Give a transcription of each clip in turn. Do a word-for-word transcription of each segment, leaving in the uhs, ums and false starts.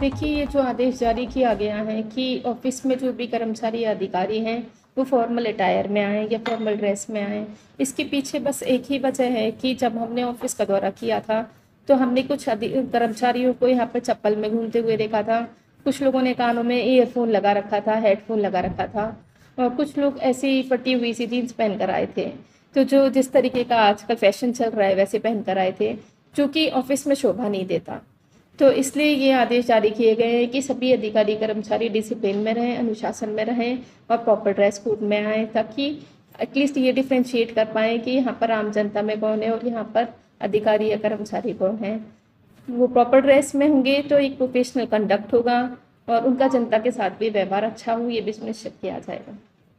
देखिए, ये जो आदेश जारी किया गया है कि ऑफिस में जो भी कर्मचारी या अधिकारी हैं वो फॉर्मल अटायर में आएँ या फॉर्मल ड्रेस में आएँ। इसके पीछे बस एक ही वजह है कि जब हमने ऑफिस का दौरा किया था तो हमने कुछ अधि कर्मचारियों को यहाँ पर चप्पल में घूमते हुए देखा था। कुछ लोगों ने कानों में ईयरफ़ोन लगा रखा था, हेडफ़ोन लगा रखा था और कुछ लोग ऐसी फटी हुई सी जीन्स पहन कर आए थे। तो जो जिस तरीके का आजकल फ़ैशन चल रहा है वैसे पहन कर आए थे, जो कि ऑफिस में शोभा नहीं देता। तो इसलिए ये आदेश जारी किए गए हैं कि सभी अधिकारी कर्मचारी डिसिप्लिन में रहें, अनुशासन में रहें और प्रॉपर ड्रेस कोड में आएँ, ताकि एटलीस्ट ये डिफ्रेंशिएट कर पाएँ कि यहाँ पर आम जनता में कौन है और यहाँ पर अधिकारी या कर्मचारी कौन है। वो प्रॉपर ड्रेस में होंगे तो एक प्रोफेशनल कंडक्ट होगा और उनका जनता के साथ भी व्यवहार अच्छा हो, ये भी सुनिश्चित किया जाएगा।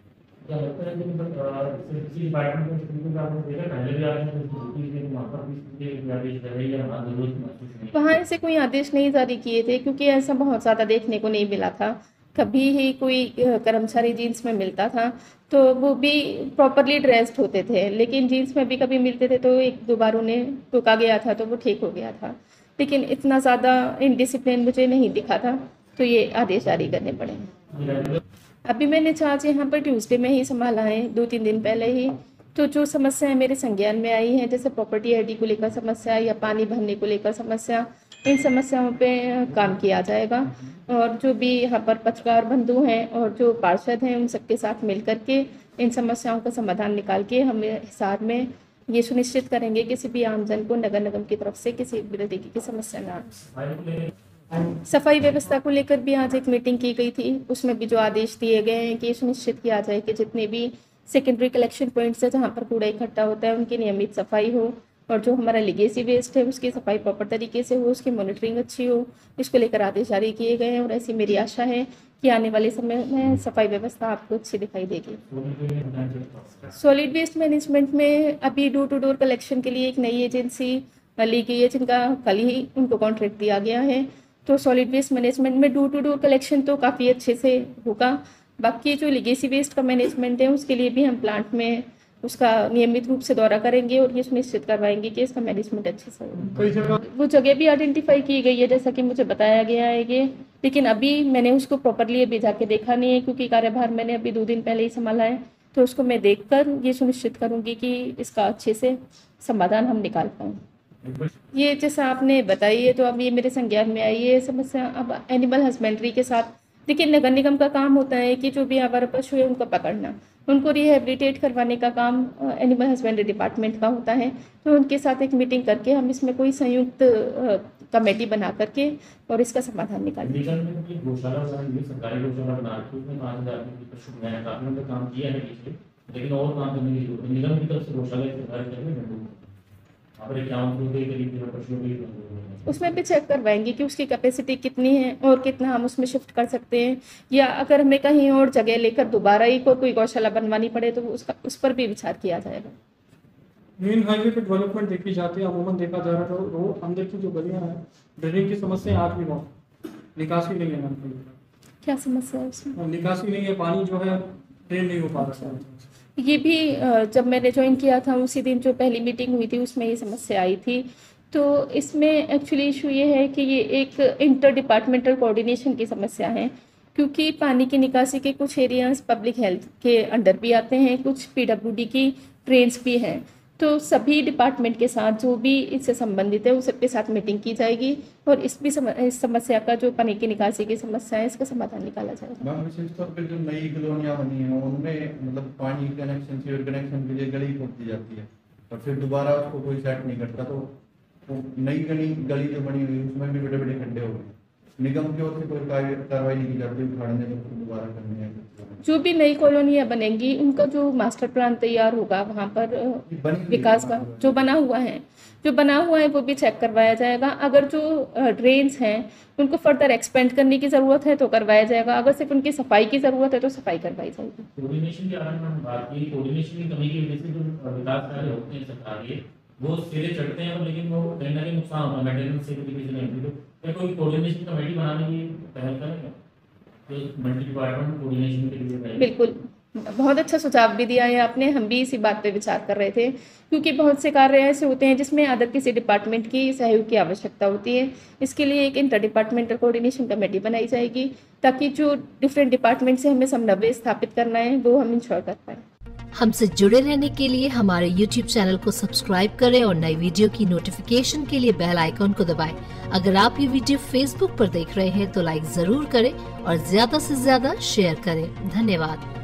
वहाँ ऐसे कोई आदेश नहीं जारी किए थे क्योंकि ऐसा बहुत ज़्यादा देखने को नहीं मिला था। कभी ही कोई कर्मचारी जीन्स में मिलता था तो वो भी प्रॉपरली ड्रेस्ड होते थे, लेकिन जीन्स में भी कभी मिलते थे तो एक दो बार उन्हें टोका गया था तो वो ठीक हो गया था। लेकिन इतना ज़्यादा इनडिसिप्लिन मुझे नहीं दिखा था, तो ये आदेश जारी करने पड़े। अभी मैंने चार्ज यहाँ पर ट्यूसडे में ही संभाला है, दो तीन दिन पहले ही। तो जो समस्याएं मेरे संज्ञान में आई हैं, जैसे प्रॉपर्टी आईडी को लेकर समस्या या पानी भरने को लेकर समस्या, इन समस्याओं पे काम किया जाएगा और जो भी यहाँ पर पत्रकार बंधु हैं और जो पार्षद हैं उन सबके साथ मिल करके इन समस्याओं का समाधान निकाल के हम हिसार में ये सुनिश्चित करेंगे किसी भी आमजन को नगर निगम की तरफ से किसी भी तरीके की समस्या ना आए। सफाई व्यवस्था को लेकर भी आज एक मीटिंग की गई थी, उसमें भी जो आदेश दिए गए हैं कि सुनिश्चित किया जाए कि जितने भी सेकेंडरी कलेक्शन पॉइंट्स है जहाँ पर कूड़ा इकट्ठा होता है उनकी नियमित सफाई हो और जो हमारा लिगेसी वेस्ट है उसकी सफाई प्रॉपर तरीके से हो, उसकी मॉनिटरिंग अच्छी हो। इसको लेकर आदेश जारी किए गए हैं और ऐसी मेरी आशा है कि आने वाले समय में सफाई व्यवस्था आपको अच्छी दिखाई देगी। सॉलिड वेस्ट मैनेजमेंट में अभी डोर टू डोर कलेक्शन के लिए एक नई एजेंसी ली गई है जिनका कल ही उनको कॉन्ट्रैक्ट दिया गया है। तो सॉलिड वेस्ट मैनेजमेंट में डोर टू डोर कलेक्शन तो काफ़ी अच्छे से होगा। बाकी जो लिगेसी वेस्ट का मैनेजमेंट है उसके लिए भी हम प्लांट में उसका नियमित रूप से दौरा करेंगे और ये सुनिश्चित करवाएंगे कि इसका मैनेजमेंट अच्छे से हो। वो जगह भी आइडेंटिफाई की गई है जैसा कि मुझे बताया गया है ये, लेकिन अभी मैंने उसको प्रॉपरली अभी जाके देखा नहीं है क्योंकि कार्यभार मैंने अभी दो दिन पहले ही संभाला है। तो उसको मैं देख कर ये सुनिश्चित करूँगी कि इसका अच्छे से समाधान हम निकाल पाएँ। ये जैसा आपने बताई है तो अब ये मेरे संज्ञान में आई है समस्या। अब एनिमल हस्बेंड्री के साथ देखिए, नगर निगम का काम होता है कि जो भी आवारा पशु है उनको पकड़ना, उनको रिहेबिलिटेट करवाने का काम एनिमल हस्बेंड्री डिपार्टमेंट का होता है। तो उनके साथ एक मीटिंग करके हम इसमें कोई संयुक्त कमेटी बना करके और इसका समाधान निकालेंगे। लेकिन और काम करने की जरूरत है, निगम की तरफ से गौशाला की सरकार करेगी, उसमें भी चेक करवाएंगे कि उसकी कैपेसिटी कितनी है और कितना हम उसमें शिफ्ट कर सकते हैं, या अगर हमें कहीं और जगह लेकर दोबारा ही को कोई गौशाला बनवानी पड़े तो उसका उस पर भी विचार किया जाएगा। मेन हाईवे पे डेवलपमेंट देखी जाती है, अमूमन देखा जा रहा है तो रोड अंदर की जो गलियां हैं ड्रेनेज की समस्या आज भी बहुत, निकासी नहीं है। क्या समस्या है उसमें? निकासी नहीं है, पानी जो है ड्रेन नहीं हो पा रहा है। ये भी जब मैंने ज्वाइन किया था उसी दिन जो पहली मीटिंग हुई थी उसमें ये समस्या आई थी। तो इसमें एक्चुअली इशू ये है कि ये एक इंटर डिपार्टमेंटल कोऑर्डिनेशन की समस्या है, क्योंकि पानी की निकासी के कुछ एरियाज पब्लिक हेल्थ के अंडर भी आते हैं, कुछ पीडब्ल्यूडी की ट्रेन्स भी हैं। तो सभी डिपार्टमेंट के साथ जो भी इससे संबंधित है उस सबके साथ मीटिंग की जाएगी और इस भी सम, इस समस्या का जो पानी की निकासी की समस्या है इसका समाधान निकाला जाएगा। विशेष तौर पर जो नई कॉलोनियां बनी हैं उनमें मतलब पानी कनेक्शन सीवर कनेक्शन के लिए गली खोद दी जाती है और फिर दोबारा उसको कोई सेट नहीं करता, तो नई गली गली जो बनी हुई उसमें भी बड़े बड़े खड्डे हो गए। निगम की ओर से कोई कार्रवाई नहीं की जाती उखाड़ने में, दोबारा करने हैं। जो भी नई कॉलोनियाँ बनेंगी उनका जो मास्टर प्लान तैयार होगा वहाँ पर विकास का जो बना हुआ है जो बना हुआ है वो भी चेक करवाया जाएगा। अगर जो ड्रेन्स हैं उनको फर्दर एक्सपेंड करने की ज़रूरत है तो करवाया जाएगा, अगर सिर्फ उनकी सफाई की ज़रूरत है तो सफाई करवाई जाएगी। कोऑर्डिनेशन के बारे में हम बात की, कोऑर्डिनेशन की कमी की वजह से जो विकास कार्य होते हैं सरकार के वो सिरे चढ़ते हैं, लेकिन वो कहीं ना कहीं नुकसान होता है मेंटेनेंस से नहीं। तो कोई कोऑर्डिनेशन कमेटी बनाने की पहल करेंगे तो मल्टी डिपार्टमेंट कोऑर्डिनेशन के लिए? बिल्कुल बहुत अच्छा सुझाव भी दिया है आपने, हम भी इसी बात पे विचार कर रहे थे, क्योंकि बहुत से कार्य ऐसे होते हैं जिसमें अदर किसी डिपार्टमेंट की सहयोग की आवश्यकता होती है। इसके लिए एक इंटर डिपार्टमेंटल कोऑर्डिनेशन कमेटी बनाई जाएगी, ताकि जो डिफरेंट डिपार्टमेंट से हमें समन्वय स्थापित करना है वो हम इंश्योर कर पाएँ। हमसे जुड़े रहने के लिए हमारे यूट्यूब चैनल को सब्सक्राइब करें और नई वीडियो की नोटिफिकेशन के लिए बेल आइकॉन को दबाएं। अगर आप ये वीडियो फेसबुक पर देख रहे हैं तो लाइक जरूर करें और ज्यादा से ज्यादा शेयर करें। धन्यवाद।